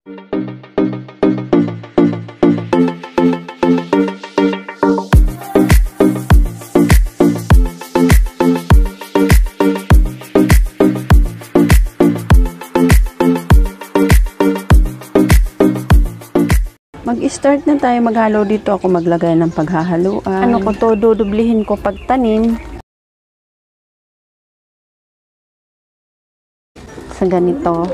Mag-start na tayo maghalo dito. Ako maglagay ng paghahaluan. Ano ko to, dudublihin ko pagtanim. Sa ganito.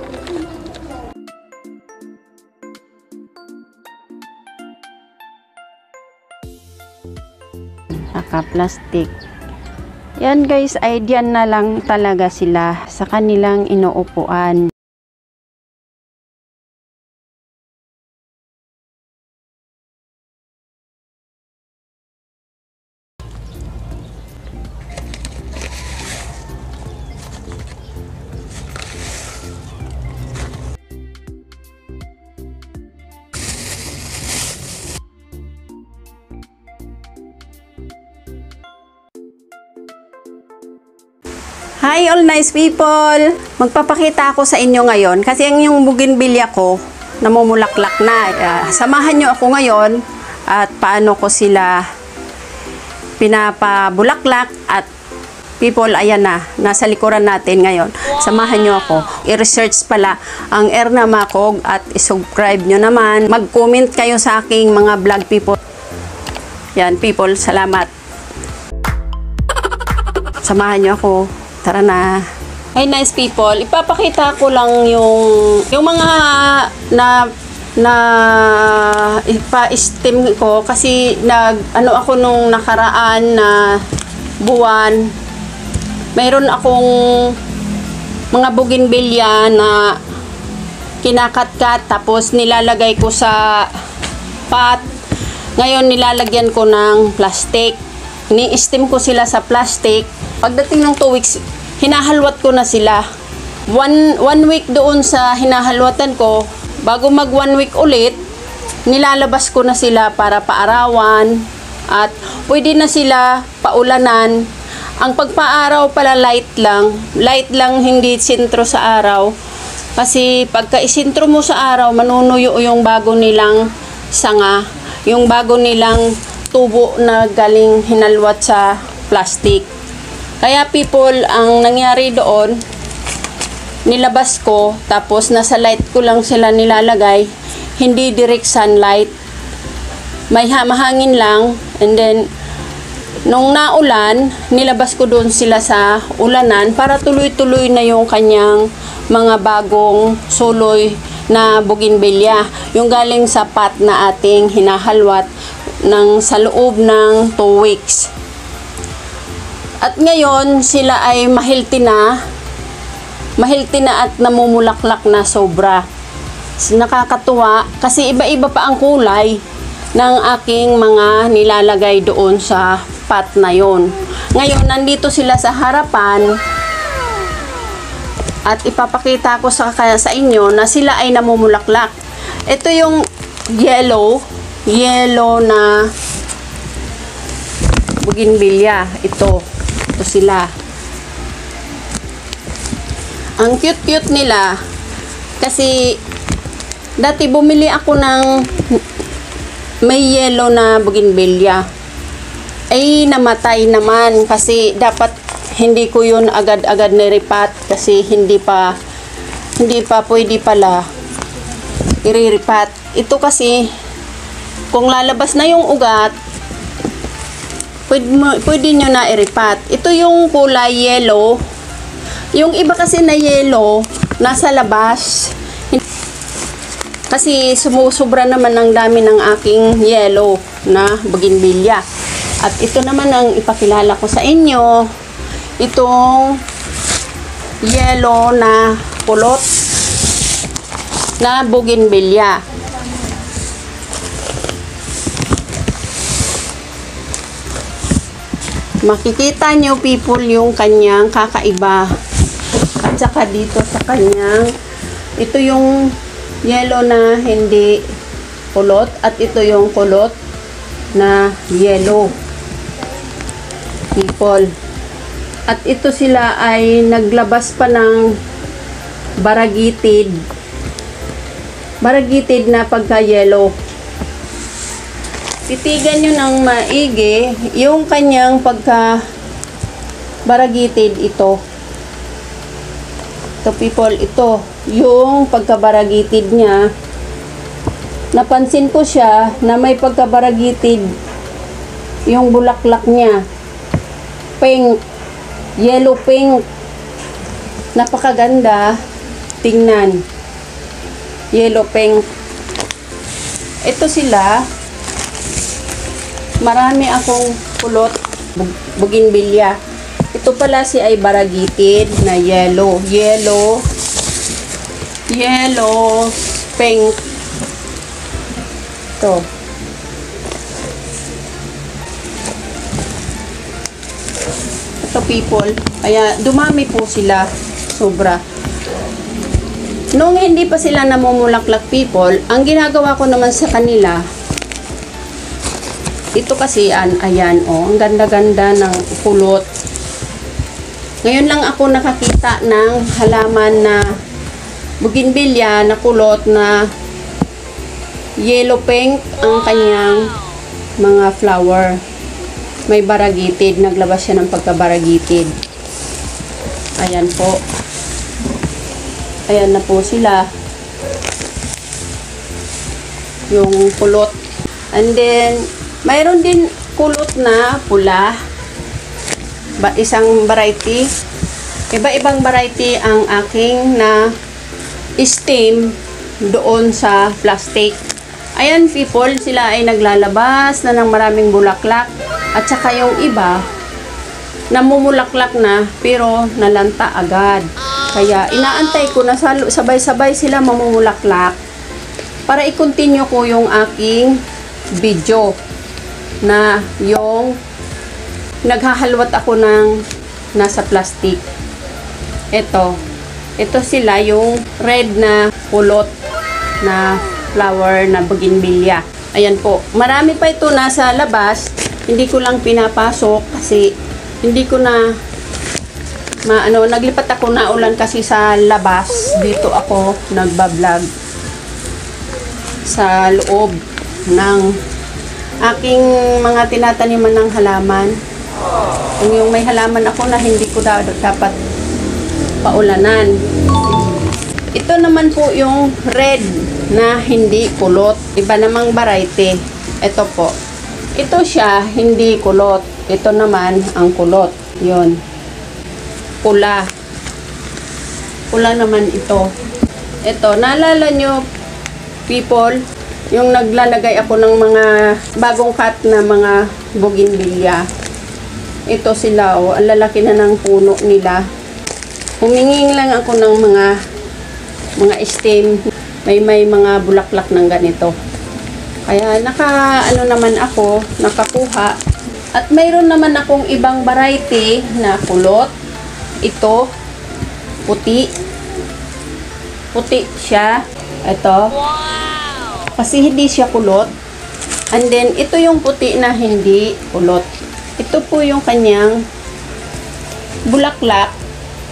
Naka-plastic. Yan guys, ay diyan na lang talaga sila sa kanilang inuupuan. Hi all nice people! Magpapakita ako sa inyo ngayon kasi yung bougainvillea ko namumulaklak na. Samahan nyo ako ngayon at paano ko sila pinapabulaklak at people, ayan na, nasa likuran natin ngayon. Samahan nyo ako. I-research pala ang Erna Macog at i-subscribe nyo naman. Mag-comment kayo sa aking mga vlog people. Yan people, salamat. Samahan nyo ako. Tara na. Hey nice people, ipapakita ko lang yung mga na ipa-steam ko kasi ano ako nung nakaraan na buwan. Mayroon akong mga bougainvillea na kinakat-kat tapos nilalagay ko sa pot. Ngayon nilalagyan ko ng plastic. Ni-steam ko sila sa plastic. Pagdating ng 2 weeks, hinahalwat ko na sila. One week doon sa hinahalwatan ko, bago mag 1 week ulit, nilalabas ko na sila para paarawan at pwede na sila paulanan. Ang pagpaaraw pala light lang, hindi sintro sa araw. Kasi pagka isintro mo sa araw, manunuyo yung bago nilang sanga, yung bago nilang tubo na galing hinalwat sa plastic. Kaya people, ang nangyari doon, nilabas ko, tapos nasa light ko lang sila nilalagay, hindi direct sunlight. May mahangin lang, and then, nung naulan, nilabas ko doon sila sa ulanan para tuloy-tuloy na yung kanyang mga bagong suloy na bougainvillea. Yung galing sa pot na ating hinahalwat sa loob ng 2 weeks. At ngayon, sila ay mahilti na at namumulaklak na sobra. Nakakatuwa kasi iba-iba pa ang kulay ng aking mga nilalagay doon sa pot na yon. Ngayon, nandito sila sa harapan at ipapakita ko sa inyo na sila ay namumulaklak. Ito yung yellow na bougainvillea. Ito sila. Ang cute-cute nila kasi dati bumili ako ng may yellow na bougainvillea. Ay namatay naman kasi dapat hindi ko yun agad-agad niripat kasi hindi pa pwede pala iriripat. Ito kasi kung lalabas na yung ugat, pwede nyo na iripat. Ito yung kulay yellow. Yung iba kasi na yellow, nasa labas. Kasi sumusubra naman ang dami ng aking yellow na bougainvillea. At ito naman ang ipakilala ko sa inyo. Itong yellow na kulot na bougainvillea. Makikita nyo people yung kanyang kakaiba. At saka dito sa kanyang, ito yung yellow na hindi kulot at ito yung kulot na yellow people. At ito sila ay naglabas pa ng baragitid variegated na pagka-yellow. Titigan nyo ng maigi yung kanyang pagka-variegated ito. Ito people, ito. Yung pagka-variegated niya. Napansin ko siya na may pagka-variegated yung bulaklak niya. Pink. Yellow pink. Napakaganda. Tingnan. Yellow pink. Ito sila. Marami akong kulot, bougainvillea. Ito pala si ay variegated na yellow, pink. Ito. Ito people, kaya dumami po sila, sobra. Nung hindi pa sila namumulaklak people, ang ginagawa ko naman sa kanila, ito kasi, ayan, oh, ang ganda-ganda ng kulot. Ngayon lang ako nakakita ng halaman na bougainvillea na kulot na yellow pink ang kanyang mga flower. May variegated, naglabas siya ng pagka-variegated. Ayan po. Ayan na po sila. Yung kulot. And then, mayroon din kulot na pula. Isang variety. Iba-ibang variety ang aking na stem doon sa plastic. Ayan people, sila ay naglalabas na ng maraming bulaklak. At saka yung iba, namumulaklak na pero nalanta agad. Kaya inaantay ko na sabay-sabay sila mamumulaklak para i-continue ko yung aking video na yung naghahalwat ako ng nasa plastic. Ito sila yung red na kulot na flower na bougainvillea. Ayan po, marami pa ito nasa labas, hindi ko lang pinapasok kasi hindi ko na naglipat ako na ulan kasi sa labas. Dito ako nagbablog sa loob ng aking mga tinataniman ng halaman. Kung yung may halaman ako na hindi ko dapat paulanan. Ito naman po yung red na hindi kulot. Iba namang variety. Ito po. Ito siya, hindi kulot. Ito naman ang kulot. Yun. Pula. Pula naman ito. Ito, naalala nyo, people, yung naglalagay ako ng mga bagong cut na mga bougainvillea. Ito sila, oh, ang lalaki na ng puno nila. Huminging lang ako ng mga stem. May mga bulaklak ng ganito. Kaya naman ako, nakakuha. At mayroon naman akong ibang variety na kulot. Ito, puti. Puti siya. Ito. Kasi hindi siya kulot. And then, ito yung puti na hindi kulot. Ito po yung kanyang bulaklak.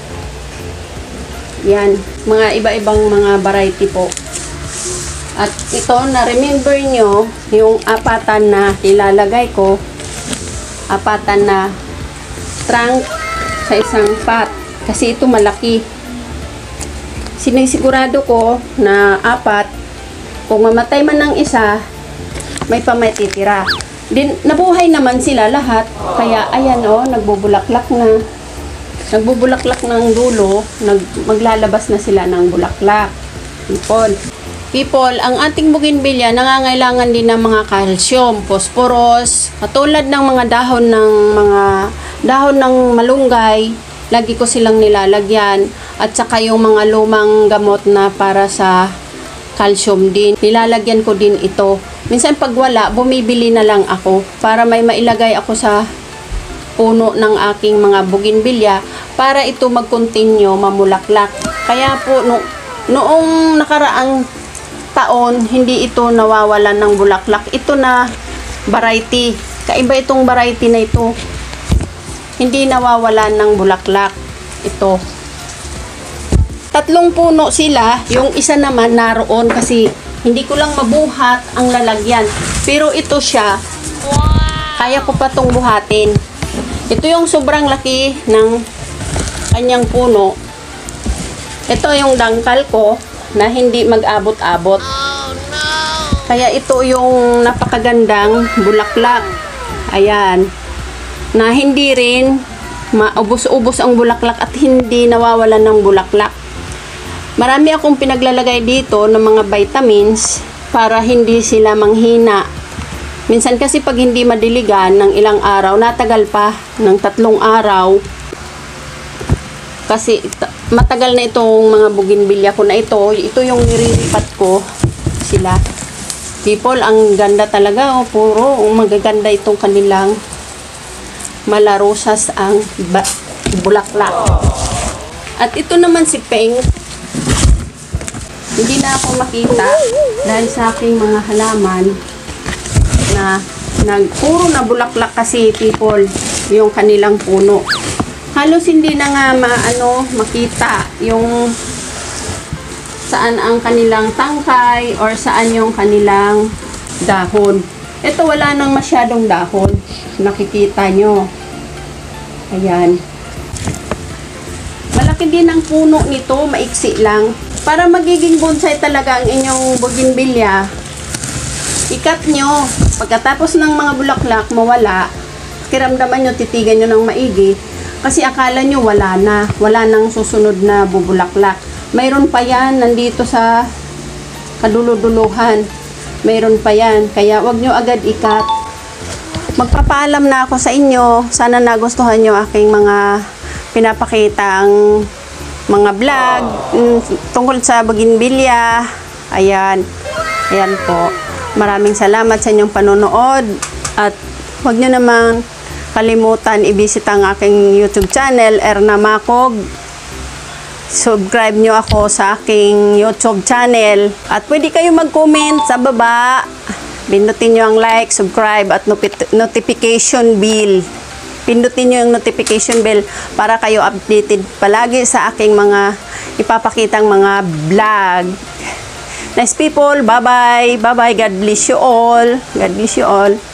Yan. Mga iba-ibang mga variety po. At ito, na-remember nyo, yung apatan na ilalagay ko. Apatan na trunk sa isang pot. Kasi ito malaki. Sinisigurado ko na apat. Kung mamatay man ng isa, may pamatitira. Din, nabuhay naman sila lahat. Kaya, ayan o, nagbubulaklak na. Nagbubulaklak ng dulo. Maglalabas na sila ng bulaklak. People, ang ating bougainvillea nangangailangan din ng mga calcium, phosphorus, katulad ng mga dahon ng malunggay. Lagi ko silang nilalagyan. At saka yung mga lumang gamot na para sa calcium din. Nilalagyan ko din ito. Minsan pag wala, bumibili na lang ako para may mailagay ako sa puno ng aking mga bougainvillea para ito mag-continue mamulaklak. Kaya po noong nakaraang taon, hindi ito nawawalan ng bulaklak. Ito na variety. Kaiba itong variety na ito. Hindi nawawalan ng bulaklak. Ito. 3 puno sila. Yung isa naman naroon kasi Hindi ko lang mabuhat ang lalagyan. Pero ito siya, kaya ko pa itong buhatin. Ito yung sobrang laki ng kanyang puno. Ito yung dangkal ko na hindi mag-abot-abot. Kaya ito yung napakagandang bulaklak. Ayan. Na hindi rin maubos-ubos ang bulaklak at hindi nawawalan ng bulaklak. Marami akong pinaglalagay dito ng mga vitamins para hindi sila manghina. Minsan kasi pag hindi madiligan ng ilang araw, natagal pa ng 3 araw. Kasi matagal na itong mga bougainvillea ko na ito. Ito yung nirilipat ko sila. People, ang ganda talaga. Oh, puro magaganda itong kanilang malarosas ang bulaklak. At ito naman si Pink. Hindi na ako makita dahil sa aking mga halaman na puro na bulaklak kasi, people, yung kanilang puno. Halos hindi na nga makita yung saan ang kanilang tangkay or saan yung kanilang dahon. Ito wala nang masyadong dahon. Nakikita nyo. Ayan. Malaki din ang puno nito, maiksi lang. Para magiging bonsai talaga ang inyong bougainvillea, ikat nyo. Pagkatapos ng mga bulaklak mawala, kiramdaman nyo, titigan nyo ng maigi. Kasi akala nyo wala na. Wala nang susunod na bubulaklak. Mayroon pa yan, nandito sa kaduluduluhan. Mayroon pa yan. Kaya wag nyo agad ikat. Magpapaalam na ako sa inyo. Sana nagustuhan nyo aking mga pinapakitang mga vlog tungkol sa bougainvillea. Ayan. Ayan po. Maraming salamat sa inyong panonood. At huwag nyo naman kalimutan i-visit ang aking YouTube channel, Erna Macog. Subscribe nyo ako sa aking YouTube channel. At pwede kayo mag-comment sa baba. Pindutin nyo ang like, subscribe at notification bell. Pindutin nyo yung notification bell para kayo updated palagi sa aking mga ipapakitang mga vlog. Nice people, bye-bye. Bye-bye. God bless you all. God bless you all.